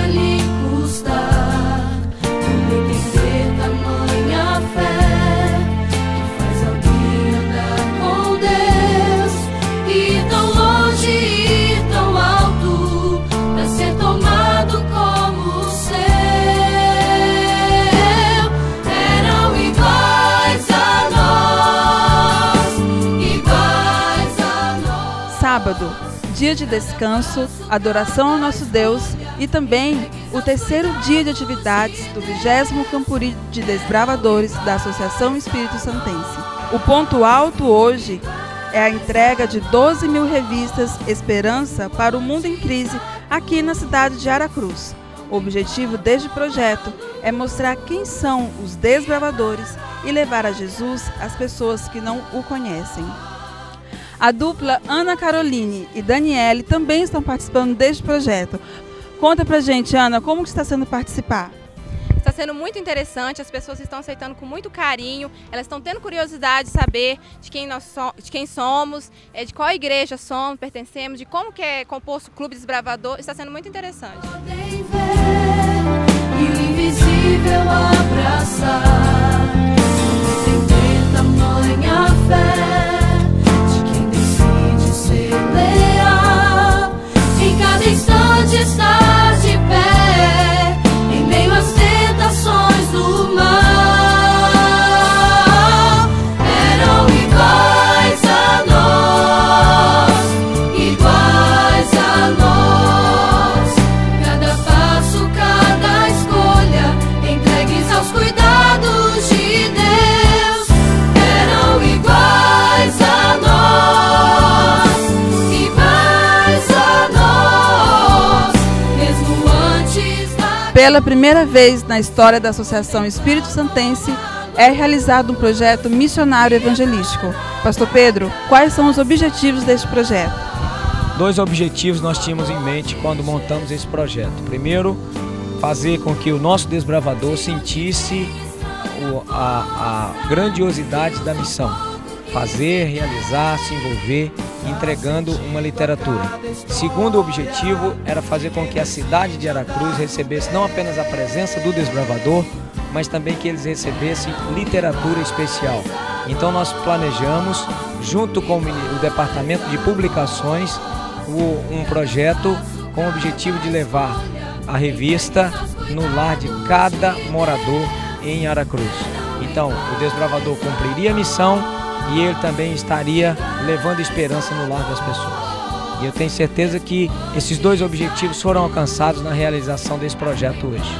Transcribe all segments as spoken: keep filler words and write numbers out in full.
lhe custar compreender tamanha fé que faz alguém andar com Deus e ir tão longe e ir tão alto pra ser tomado como seu. Eram iguais a nós, iguais a nós. Sábado, dia de descanso, adoração ao nosso Deus e também o terceiro dia de atividades do vigésimo Campuri de Desbravadores da Associação Espírito Santense. O ponto alto hoje é a entrega de doze mil revistas Esperança para o Mundo em Crise aqui na cidade de Aracruz. O objetivo deste projeto é mostrar quem são os desbravadores e levar a Jesus as pessoas que não o conhecem. A dupla Ana Caroline e Daniele também estão participando deste projeto. Conta pra gente, Ana, como que está sendo participar? Está sendo muito interessante, as pessoas estão aceitando com muito carinho, elas estão tendo curiosidade de saber de quem nós so, de quem somos, de qual igreja somos, pertencemos, de como que é composto o Clube Desbravador. Está sendo muito interessante. Podem ver e o invisível abraçar, entender tamanha fé de quem decide ser leal, em cada instante estar de pé, em meio às tentações do mal. Eram iguais a nós, iguais a nós, cada passo, cada escolha, entregues aos cuidados de Deus. Eram iguais a nós, iguais a nós, mesmo antes da... Pela primeira vez na história da Associação Espírito Santense, é realizado um projeto missionário evangelístico. Pastor Pedro, quais são os objetivos deste projeto? Dois objetivos nós tínhamos em mente quando montamos esse projeto. Primeiro, fazer com que o nosso desbravador sentisse o, a, a grandiosidade da missão. Fazer, realizar, se envolver, entregando uma literatura. Segundo objetivo era fazer com que a cidade de Aracruz recebesse não apenas a presença do desbravador, mas também que eles recebessem literatura especial. Então nós planejamos, junto com o Departamento de Publicações, um projeto com o objetivo de levar a revista no lar de cada morador em Aracruz. Então o desbravador cumpriria a missão e ele também estaria levando esperança no lar das pessoas. E eu tenho certeza que esses dois objetivos foram alcançados na realização desse projeto hoje.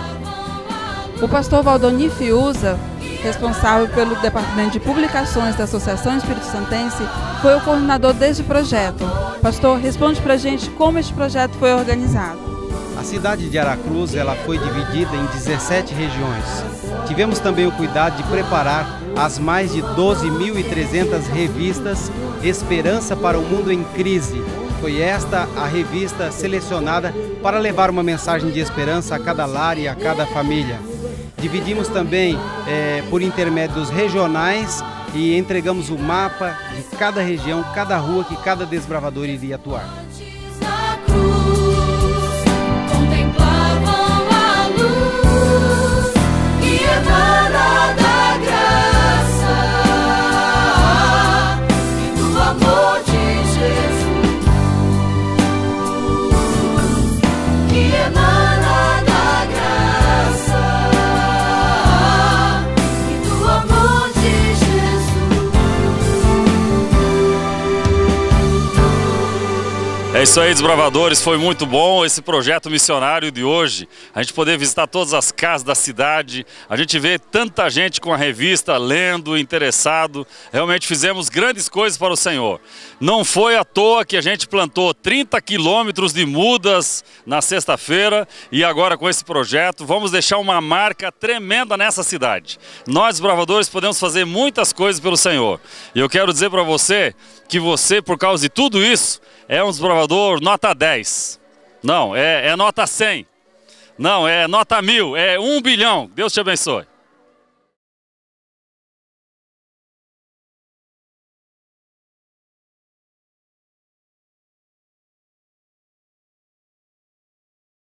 O pastor Valdoni Fiuza, responsável pelo Departamento de Publicações da Associação Espírito Santense, foi o coordenador deste projeto. Pastor, responde pra gente como este projeto foi organizado. A cidade de Aracruz ela foi dividida em dezessete regiões. Tivemos também o cuidado de preparar as mais de doze mil e trezentas revistas Esperança para o Mundo em Crise. Foi esta a revista selecionada para levar uma mensagem de esperança a cada lar e a cada família. Dividimos também é, por intermédio dos regionais e entregamos o mapa de cada região, cada rua que cada desbravador iria atuar. É isso aí, desbravadores, foi muito bom esse projeto missionário de hoje, a gente poder visitar todas as casas da cidade, a gente vê tanta gente com a revista, lendo, interessado, realmente fizemos grandes coisas para o Senhor. Não foi à toa que a gente plantou trinta quilômetros de mudas na sexta-feira e agora com esse projeto vamos deixar uma marca tremenda nessa cidade. Nós, desbravadores, podemos fazer muitas coisas pelo Senhor. E eu quero dizer para você que você, por causa de tudo isso, é um desbravador nota dez. Não, é, é nota cem. Não, é nota mil. É um bilhão. Deus te abençoe.